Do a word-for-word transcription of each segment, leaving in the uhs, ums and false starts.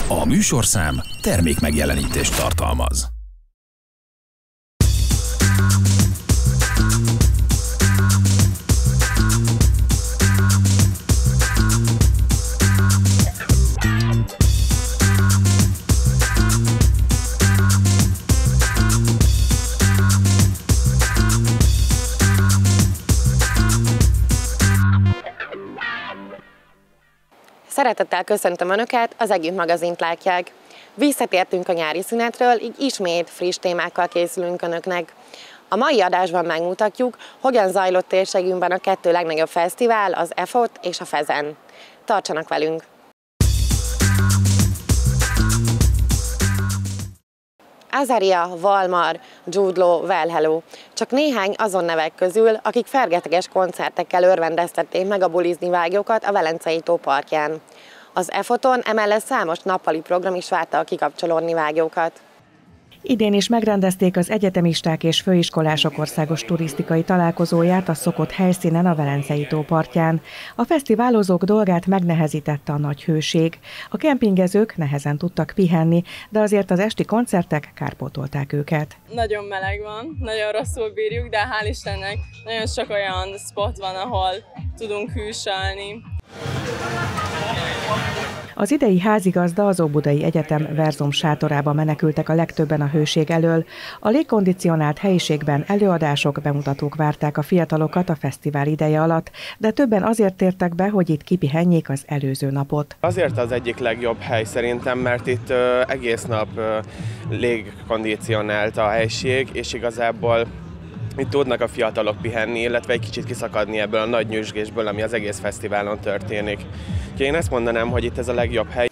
A műsorszám termékmegjelenítést tartalmaz. Szeretettel köszöntöm Önöket, az Együtt magazint látják. Visszatértünk a nyári szünetről, így ismét friss témákkal készülünk Önöknek. A mai adásban megmutatjuk, hogyan zajlott térségünkben a kettő legnagyobb fesztivál, az e fot és a Fezen. Tartsanak velünk! Azaria, Valmar, Jude Law, Well Hello. Csak néhány azon nevek közül, akik fergeteges koncertekkel örvendeztették meg a bulizni vágyókat a Velencei tó partján. Az e foton emellett számos nappali program is várta a kikapcsolódni vágyókat. Idén is megrendezték az egyetemisták és főiskolások országos turisztikai találkozóját a szokott helyszínen a Velencei tó partján. A fesztiválozók dolgát megnehezítette a nagy hőség. A kempingezők nehezen tudtak pihenni, de azért az esti koncertek kárpótolták őket. Nagyon meleg van, nagyon rosszul bírjuk, de hál' Istennek nagyon sok olyan spot van, ahol tudunk hűsölni. Az idei házigazda az Óbudai Egyetem Verzum sátorába menekültek a legtöbben a hőség elől. A légkondicionált helyiségben előadások, bemutatók várták a fiatalokat a fesztivál ideje alatt, de többen azért tértek be, hogy itt kipihenjék az előző napot. Azért az egyik legjobb hely szerintem, mert itt ö, egész nap ö, légkondicionált a helység, és igazából itt tudnak a fiatalok pihenni, illetve egy kicsit kiszakadni ebből a nagy nyüzsgésből, ami az egész fesztiválon történik. Úgyhogy én ezt mondanám, hogy itt ez a legjobb hely.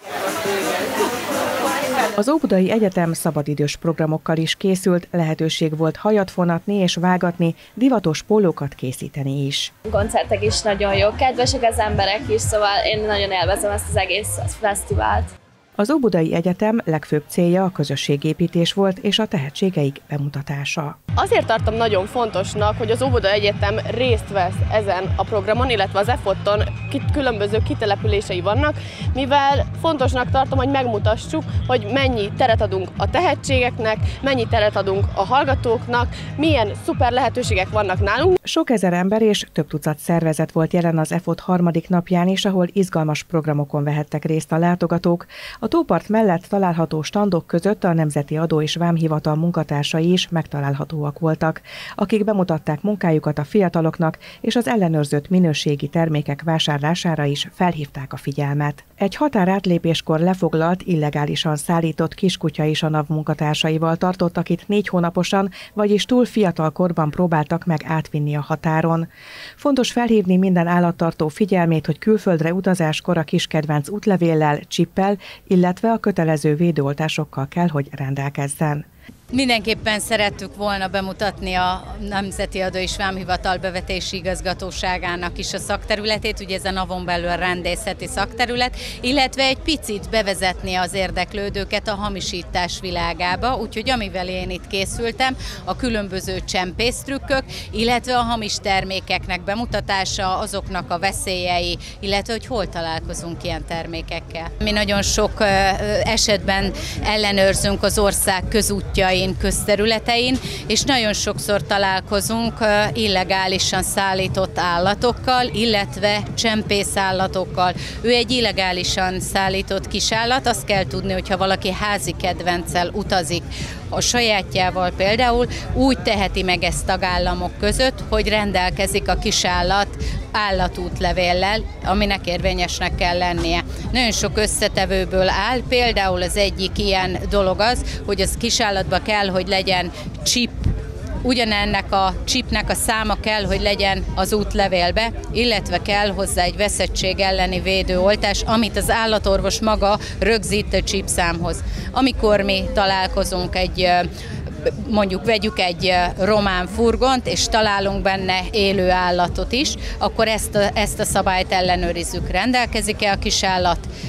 Az Óbudai Egyetem szabadidős programokkal is készült, lehetőség volt hajat fonatni és vágatni, divatos pólókat készíteni is. A koncertek is nagyon jók, kedvesek az emberek is, szóval én nagyon élvezem ezt az egész fesztivált. Az Óbudai Egyetem legfőbb célja a közösségépítés volt és a tehetségeik bemutatása. Azért tartom nagyon fontosnak, hogy az Óbudai Egyetem részt vesz ezen a programon, illetve az e foton különböző kitelepülései vannak, mivel fontosnak tartom, hogy megmutassuk, hogy mennyi teret adunk a tehetségeknek, mennyi teret adunk a hallgatóknak, milyen szuper lehetőségek vannak nálunk. Sok ezer ember és több tucat szervezet volt jelen az e fot harmadik napján is, ahol izgalmas programokon vehettek részt a látogatók. A tópart mellett található standok között a Nemzeti Adó és Vámhivatal munkatársai is megtalálhatóak voltak, akik bemutatták munkájukat a fiataloknak, és az ellenőrzött minőségi termékek vásárlására is felhívták a figyelmet. Egy határátlépéskor lefoglalt, illegálisan szállított kiskutya is a NAV munkatársaival tartottak itt négy hónaposan, vagyis túl fiatal korban próbáltak meg átvinni a határon. Fontos felhívni minden állattartó figyelmét, hogy külföldre utazáskor a kiskedvenc útlevéllel, csippel, illetve a kötelező védőoltásokkal kell, hogy rendelkezzen. Mindenképpen szerettük volna bemutatni a Nemzeti Adó és Vámhivatal bevetési igazgatóságának is a szakterületét, ugye ez a NAV-on belül a rendészeti szakterület, illetve egy picit bevezetni az érdeklődőket a hamisítás világába, úgyhogy amivel én itt készültem, a különböző csempésztrükkök, illetve a hamis termékeknek bemutatása, azoknak a veszélyei, illetve hogy hol találkozunk ilyen termékekkel. Mi nagyon sok esetben ellenőrzünk az ország közútjain, közterületein, és nagyon sokszor találkozunk illegálisan szállított állatokkal, illetve csempészállatokkal. Ő egy illegálisan szállított kisállat, azt kell tudni, hogyha valaki házi kedvenccel utazik a sajátjával például, úgy teheti meg ezt tagállamok között, hogy rendelkezik a kisállat állatútlevéllel, aminek érvényesnek kell lennie. Nagyon sok összetevőből áll, például az egyik ilyen dolog az, hogy az kisállatba kell, hogy legyen chip, ugyanennek a chipnek a száma kell, hogy legyen az útlevélbe, illetve kell hozzá egy veszettség elleni védőoltás, amit az állatorvos maga rögzít a chip számhoz. Amikor mi találkozunk egy mondjuk vegyük egy román furgont, és találunk benne élő állatot is, akkor ezt a, ezt a szabályt ellenőrizzük. Rendelkezik-e a kisállat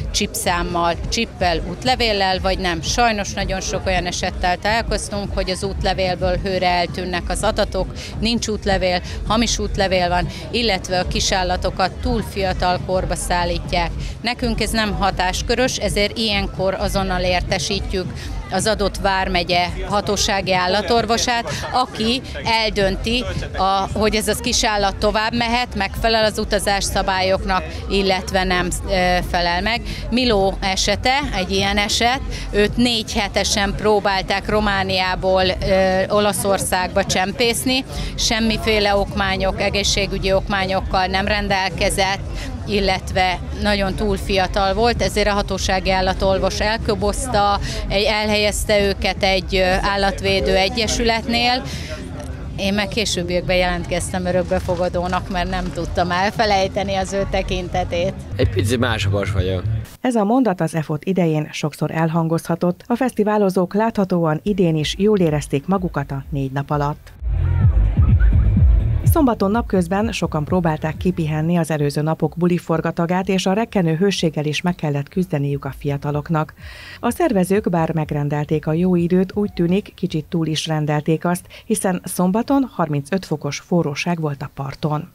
csipszámmal, csippel, útlevéllel, vagy nem. Sajnos nagyon sok olyan esettel találkoztunk, hogy az útlevélből hőre eltűnnek az adatok, nincs útlevél, hamis útlevél van, illetve a kisállatokat túl fiatal korba szállítják. Nekünk ez nem hatáskörös, ezért ilyenkor azonnal értesítjük az adott vármegye hatósági állatorvosát, aki eldönti, a, hogy ez az kisállat tovább mehet, megfelel az utazás szabályoknak, illetve nem e, felel meg. Miló esete, egy ilyen eset, őt négy hetesen próbálták Romániából e, Olaszországba csempészni, semmiféle okmányok, egészségügyi okmányokkal nem rendelkezett, illetve nagyon túl fiatal volt, ezért a hatósági állatorvos elkobozta, elhelyezte őket egy állatvédő egyesületnél. Én meg későbbiekben jelentkeztem örökbefogadónak, mert nem tudtam elfelejteni az ő tekintetét. Egy picit másokos vagyok. Ez a mondat az EFOT idején sokszor elhangozhatott. A fesztiválozók láthatóan idén is jól érezték magukat a négy nap alatt. Szombaton napközben sokan próbálták kipihenni az előző napok buliforgatagát, és a rekkenő hőséggel is meg kellett küzdeniük a fiataloknak. A szervezők bár megrendelték a jó időt, úgy tűnik, kicsit túl is rendelték azt, hiszen szombaton harmincöt fokos forróság volt a parton.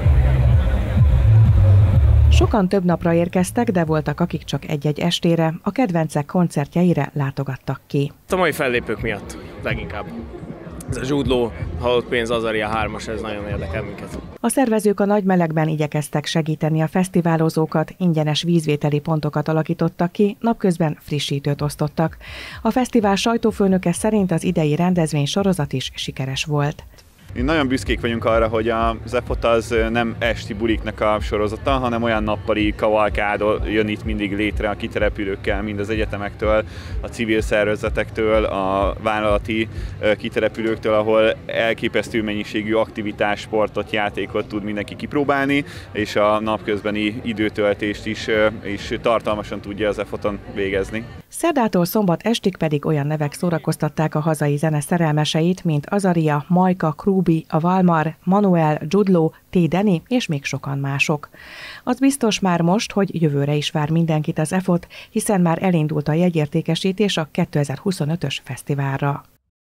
Sokan több napra érkeztek, de voltak, akik csak egy-egy estére, a kedvencek koncertjeire látogattak ki. A mai fellépők miatt leginkább. Ez a Zsúdló, Halott pénz, Azaria hármas, ez nagyon érdekel minket. A szervezők a nagy melegben igyekeztek segíteni a fesztiválozókat, ingyenes vízvételi pontokat alakítottak ki, napközben frissítőt osztottak. A fesztivál sajtófőnöke szerint az idei rendezvény sorozat is sikeres volt. Mi nagyon büszkék vagyunk arra, hogy az EFOT az nem esti buliknak a sorozata, hanem olyan nappali kavalkád jön itt mindig létre a kitelepülőkkel, mind az egyetemektől, a civil szervezetektől, a vállalati kitelepülőktől, ahol elképesztő mennyiségű aktivitás, sportot, játékot tud mindenki kipróbálni, és a napközbeni időtöltést is, is tartalmasan tudja az EFOT-on végezni. Szerdától szombat estig pedig olyan nevek szórakoztatták a hazai zene szerelmeseit, mint Azaria, Majka, Krúbi, a Valmar, Manuel, Judlo, T. Deni és még sokan mások. Az biztos már most, hogy jövőre is vár mindenkit az EFOT, hiszen már elindult a jegyértékesítés a kétezer-huszonötös fesztiválra.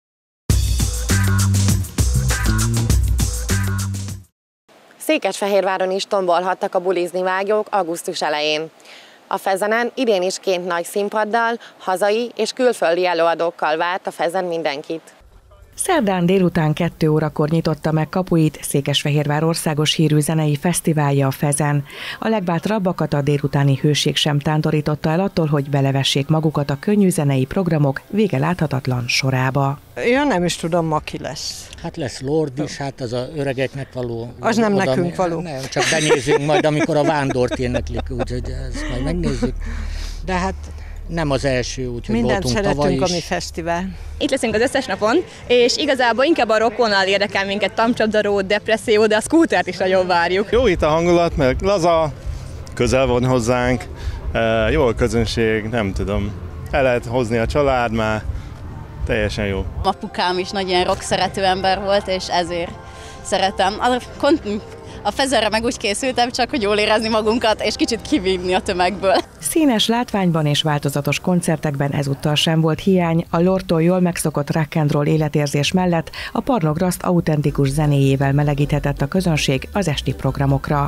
Székesfehérváron is tombolhattak a bulizni vágyók augusztus elején. A Fezenen idén is ként nagy színpaddal, hazai és külföldi előadókkal várt a Fezen mindenkit. Szerdán délután kettő órakor nyitotta meg kapuit Székesfehérvár országos hírű zenei fesztiválja, a Fezen. A legbátrabbakat a délutáni hőség sem tántorította el attól, hogy belevessék magukat a könnyű zenei programok vége láthatatlan sorába. Ja, nem is tudom, ma ki lesz. Hát lesz Lord is, hát az a öregeknek való. Az nem oda, nekünk való. Nem, csak benézünk majd, amikor a Vándort éneklik, úgyhogy ezt majd megnézzük. De hát nem az első, úgyhogy mindent voltunk tavaly is. szeretünk a mi fesztivál. Itt leszünk az összes napon, és igazából inkább a rockvonal érdekel minket, Tamcsapdaró, Depresszió, de a Scootert is nagyon várjuk. Jó itt a hangulat, mert laza, közel van hozzánk, jó a közönség, nem tudom, el lehet hozni a család már, teljesen jó. Apukám is nagy ilyen rock szerető ember volt, és ezért szeretem. A Fezerre meg úgy készültem, csak hogy jól érezni magunkat, és kicsit kivinni a tömegből. Színes látványban és változatos koncertekben ezúttal sem volt hiány, a Lordtól jól megszokott rock and roll életérzés mellett a Parnograszt autentikus zenéjével melegíthetett a közönség az esti programokra.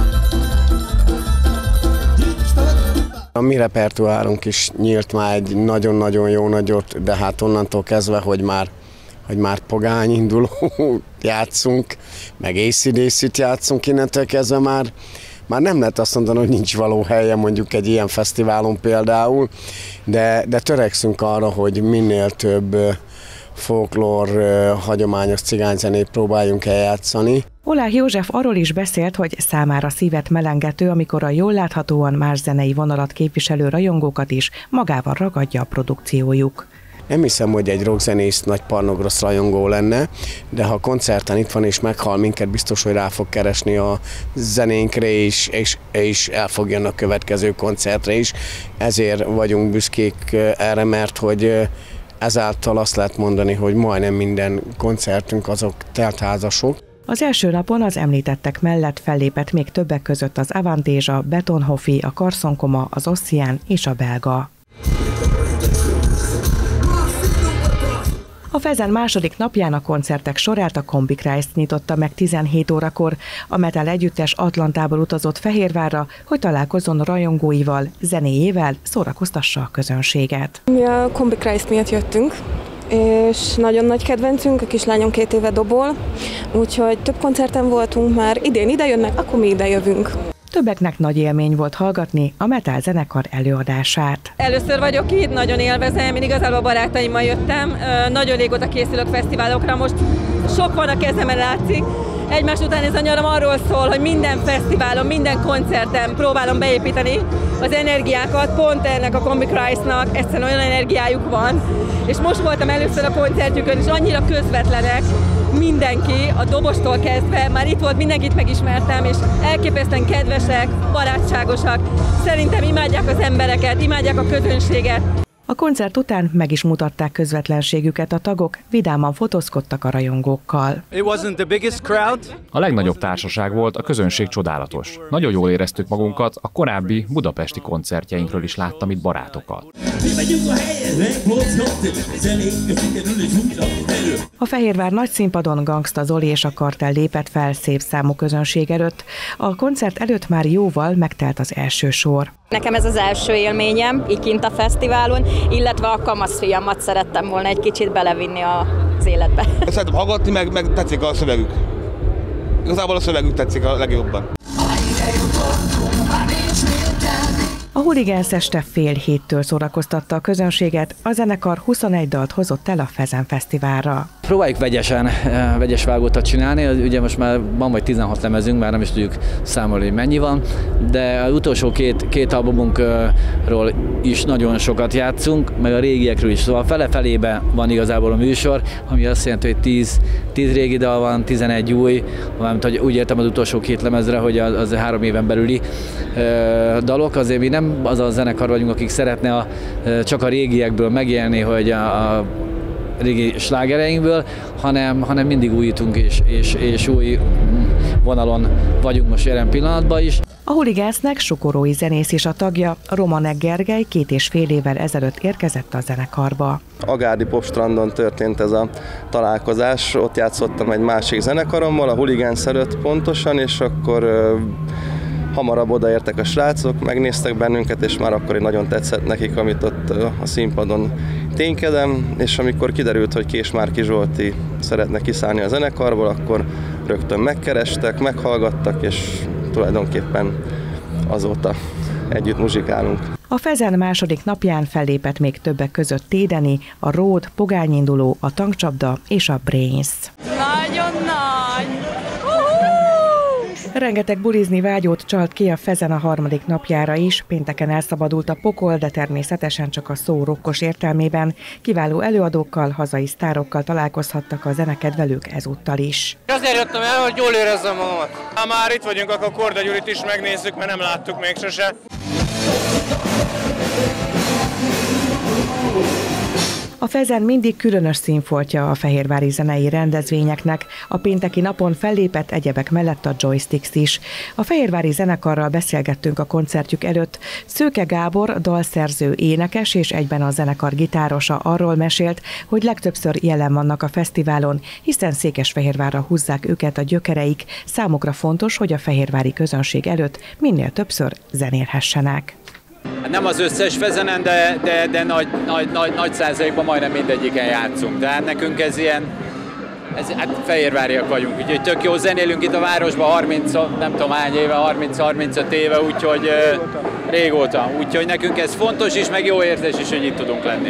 A mi repertoárunk is nyílt már egy nagyon-nagyon jó nagyot, de hát onnantól kezdve, hogy már hogy már pogány induló játszunk, meg á cé dé cét játszunk, innentől kezdve már, már nem lehet azt mondani, hogy nincs való helye mondjuk egy ilyen fesztiválon például, de, de törekszünk arra, hogy minél több folklór, hagyományos cigányzenét próbáljunk eljátszani. Oláh József arról is beszélt, hogy számára szívet melengető, amikor a jól láthatóan más zenei vonalat képviselő rajongókat is magával ragadja a produkciójuk. Nem hiszem, hogy egy rockzenész nagy Parnograszt rajongó lenne, de ha a koncerten itt van és meghal minket, biztos, hogy rá fog keresni a zenénkre, és, és, és el fog jönni a következő koncertre is. Ezért vagyunk büszkék erre, mert hogy ezáltal azt lehet mondani, hogy majdnem minden koncertünk azok teltházasok. Az első napon az említettek mellett fellépett még többek között az Avantage, a Betonhofi, a Carson Coma, az Ossian és a Belga. A Fezen második napján a koncertek sorát a Combi Christ nyitotta meg tizenhét órakor. A metal együttes Atlantából utazott Fehérvárra, hogy találkozzon rajongóival, zenéjével, szórakoztassa a közönséget. Mi a Combi Christ miatt jöttünk, és nagyon nagy kedvencünk, a kislányom két éve dobol, úgyhogy több koncerten voltunk már, idén ide jönnek, akkor mi ide jövünk. Többeknek nagy élmény volt hallgatni a metal zenekar előadását. Először vagyok itt, nagyon élvezem, én igazából barátaimmal jöttem, nagyon régóta készülök fesztiválokra, most sok van a kezemen, látszik. Egymás után ez a nyaram arról szól, hogy minden fesztiválon, minden koncerten próbálom beépíteni az energiákat, pont ennek a Combi Christnak egyszerűen olyan energiájuk van, és most voltam először a koncertjükön, és annyira közvetlenek, mindenki, a dobostól kezdve, már itt volt, mindenkit megismertem, és elképesztően kedvesek, barátságosak, szerintem imádják az embereket, imádják a közönséget. A koncert után meg is mutatták közvetlenségüket a tagok, vidáman fotózkodtak a rajongókkal. A legnagyobb társaság volt, a közönség csodálatos. Nagyon jól éreztük magunkat, a korábbi budapesti koncertjeinkről is láttam itt barátokat. A Fehérvár nagyszínpadon Gangsta Zoli és a Kartell lépett fel szép számú közönség előtt. A koncert előtt már jóval megtelt az első sor. Nekem ez az első élményem, így kint a fesztiválon, illetve a kamaszfiamat szerettem volna egy kicsit belevinni az életbe. Szeretem hallgatni, meg, meg tetszik a szövegük. Igazából a szövegük tetszik a legjobban. A Hooligans este fél héttől szórakoztatta a közönséget, a zenekar huszonegy dalt hozott el a Fezen Fesztiválra. Próbáljuk vegyesen, vegyes vágótat csinálni, ugye most már van vagy tizenhat lemezünk, már nem is tudjuk számolni, hogy mennyi van, de az utolsó két, két albumunkról is nagyon sokat játszunk, meg a régiekről is, szóval fele-felébe van igazából a műsor, ami azt jelenti, hogy tíz, tíz régi dal van, tizenegy új, valamint hogy úgy értem az utolsó két lemezre, hogy az, az három éven belüli dalok, azért mi nem az a zenekar vagyunk, akik szeretne a, csak a régiekből megélni, hogy a, a régi slágereinkből, hanem, hanem mindig újítunk és, és, és új vonalon vagyunk most jelen pillanatban is. A Hooligansnek Sokorói zenész is a tagja, Romanek Gergely két és fél évvel ezelőtt érkezett a zenekarba. Agárdi Popstrandon történt ez a találkozás, ott játszottam egy másik zenekarommal, a Hooligans előtt pontosan, és akkor hamarabb odaértek a srácok, megnéztek bennünket, és már akkor nagyon tetszett nekik, amit ott a színpadon ténykedem, és amikor kiderült, hogy Késmárki Zsolti szeretne kiszállni a zenekarból, akkor rögtön megkerestek, meghallgattak, és tulajdonképpen azóta együtt muzsikálunk. A Fezen második napján fellépett még többek között Tédeni, a Ród, Pogányinduló, a Tankcsapda és a Brains. Nagyon nagy! Rengeteg bulizni vágyót csalt ki a Fezen a harmadik napjára is, pénteken elszabadult a pokol, de természetesen csak a szó rokkos értelmében. Kiváló előadókkal, hazai sztárokkal találkozhattak a zenekedvelők ezúttal is. Azért jöttem el, hogy jól érezzem magamat. Ha már itt vagyunk, akkor Korda Gyurit is megnézzük, mert nem láttuk még sose. A Fezen mindig különös színfoltja a fehérvári zenei rendezvényeknek. A pénteki napon fellépett egyebek mellett a Joysticks is. A fehérvári zenekarral beszélgettünk a koncertjük előtt. Szőke Gábor, dalszerző, énekes és egyben a zenekar gitárosa arról mesélt, hogy legtöbbször jelen vannak a fesztiválon, hiszen Székesfehérvárra húzzák őket a gyökereik. Számukra fontos, hogy a fehérvári közönség előtt minél többször zenélhessenek. Nem az összes Fezenen, de, de, de nagy, nagy, nagy, nagy százalékban majdnem mindegyiken játszunk. Tehát nekünk ez ilyen, ez, hát fehérváriak vagyunk, úgyhogy tök jó zenélünk itt a városban harminc, nem tudom hány éve, harminc-harmincöt éve, úgyhogy uh, régóta. Úgyhogy nekünk ez fontos is, meg jó érzés is, hogy itt tudunk lenni.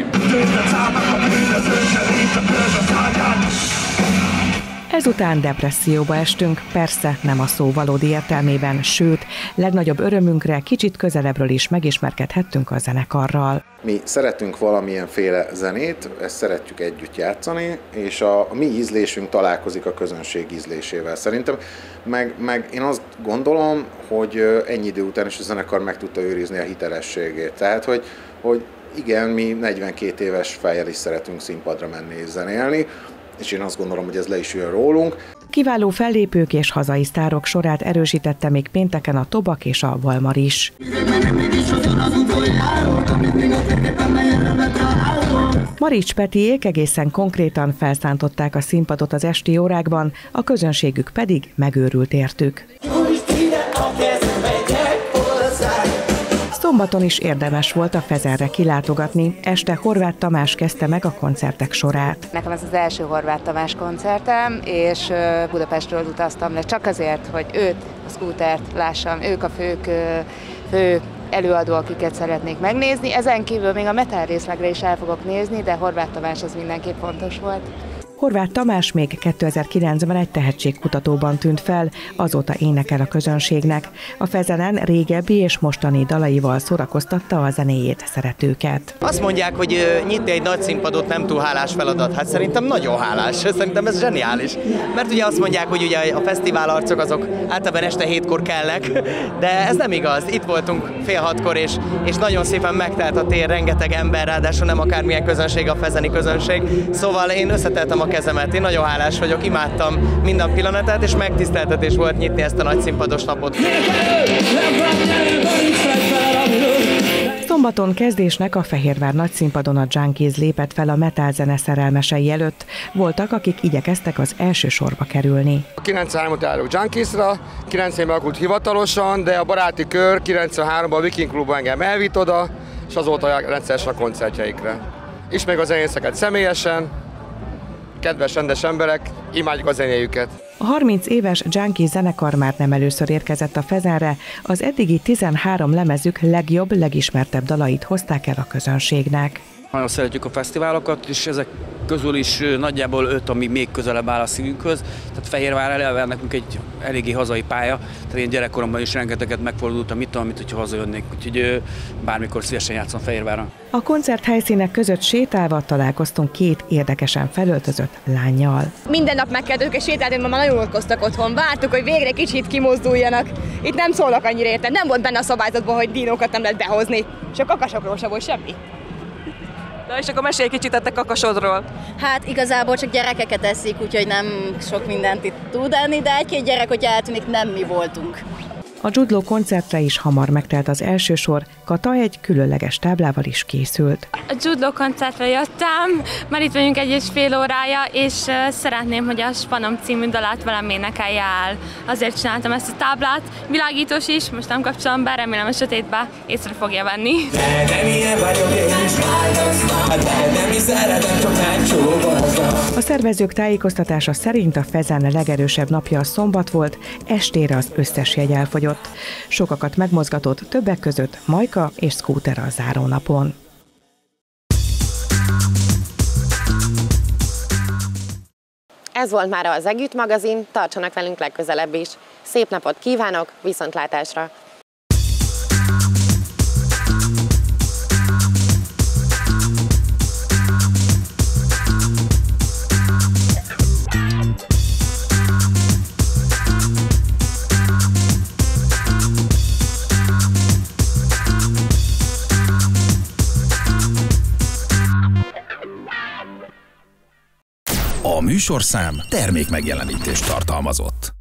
Ezután depresszióba estünk, persze nem a szó valódi értelmében, sőt, legnagyobb örömünkre kicsit közelebbről is megismerkedhettünk a zenekarral. Mi szeretünk valamilyenféle zenét, ezt szeretjük együtt játszani, és a, a mi ízlésünk találkozik a közönség ízlésével. Szerintem, meg, meg én azt gondolom, hogy ennyi idő után is a zenekar meg tudta őrizni a hitelességét. Tehát, hogy, hogy igen, mi negyvenkét éves fejjel is szeretünk színpadra menni és zenélni, és én azt gondolom, hogy ez le is jön rólunk. kiváló fellépők és hazai sztárok sorát erősítette még pénteken a Tobak és a Valmar is. Marics Petiék egészen konkrétan felszántották a színpadot az esti órákban, a közönségük pedig megőrült értük. Szombaton is érdemes volt a Fezerre kilátogatni, este Horváth Tamás kezdte meg a koncertek sorát. Nekem ez az első Horváth Tamás koncertem, és Budapestről utaztam le csak azért, hogy őt, a Scootert lássam, ők a fők, fő előadó, akiket szeretnék megnézni. Ezen kívül még a metal részlegre is el fogok nézni, de Horváth Tamás az mindenképp fontos volt. Horváth Tamás még kétezer-kilencben egy tehetségkutatóban tűnt fel, azóta énekel a közönségnek. A Fezenen régebbi és mostani dalaival szórakoztatta a zenéjét szeretőket. Azt mondják, hogy nyitni egy nagy színpadot nem túl hálás feladat. Hát szerintem nagyon hálás, szerintem ez zseniális. Mert ugye azt mondják, hogy ugye a fesztiválarcok azok általában este hétkor kellnek, de ez nem igaz. Itt voltunk fél hatkor, és, és nagyon szépen megtelt a tér, rengeteg ember, ráadásul nem akármilyen közönség, a fezeni közönség. Szóval én összetettem a kezemet. Én nagyon hálás vagyok, imádtam minden pillanatát, és megtiszteltetés volt nyitni ezt a nagy színpados napot. Szombaton kezdésnek a Fehérvár nagyszínpadon a Junkies lépett fel a metal zene szerelmesei előtt. Voltak, akik igyekeztek az első sorba kerülni. A kilencvenháromot álló Junkiesra, kilencvenben alakult hivatalosan, de a baráti kör kilencvenháromban a Viking Klubban engem elvitt oda, és azóta rendszeresen a koncertjeikre. Ismerjük a zenészeket személyesen, kedves, rendes emberek, imádjuk a zenéjüket. A harminc éves Junkies zenekar már nem először érkezett a Fezerre, az eddigi tizenhárom lemezük legjobb, legismertebb dalait hozták el a közönségnek. Nagyon szeretjük a fesztiválokat, és ezek közül is nagyjából öt, ami még közelebb áll a szívünkhöz. Tehát Fehérvár eleve nekünk egy eléggé hazai pálya, tehát én gyerekkoromban is rengeteget megfordultam itt, amit hogyha hazajönnék, úgyhogy bármikor szívesen játszom Fehérváron. A koncert helyszínek között sétálva találkoztunk két érdekesen felöltözött lánnyal. Minden nap meg kell őket sétálni, mert már nagyon unatkoztak otthon. Vártuk, hogy végre kicsit kimozduljanak. Itt nem szólnak annyira érted, nem volt benne a szabályzatban, hogy dinókat nem lehet behozni. És a kakasokról sem volt semmi. Na és akkor mesélj kicsit a te kakasodról. Hát igazából csak gyerekeket eszik, úgyhogy nem sok mindent itt tud enni, de egy-két gyerek, hogyha eltűnik, nem mi voltunk. A Judló koncertre is hamar megtelt az első sor, Kata egy különleges táblával is készült. A Judló koncertre jöttem, már itt vagyunk egy és fél órája, és szeretném, hogy a Spanom című dalát velem énekelje el. Azért csináltam ezt a táblát, világítós is, most nem kapcsolom be, remélem a sötétbe észre fogja venni. A szervezők tájékoztatása szerint a Fezen legerősebb napja a szombat volt, estére az összes jegy elfogyott. Sokakat megmozgatott, többek között Majka és Scooter a zárónapon. Ez volt már az Együtt magazin, tartsanak velünk legközelebb is. Szép napot kívánok, viszontlátásra! A műsorszám termék megjelenítést tartalmazott.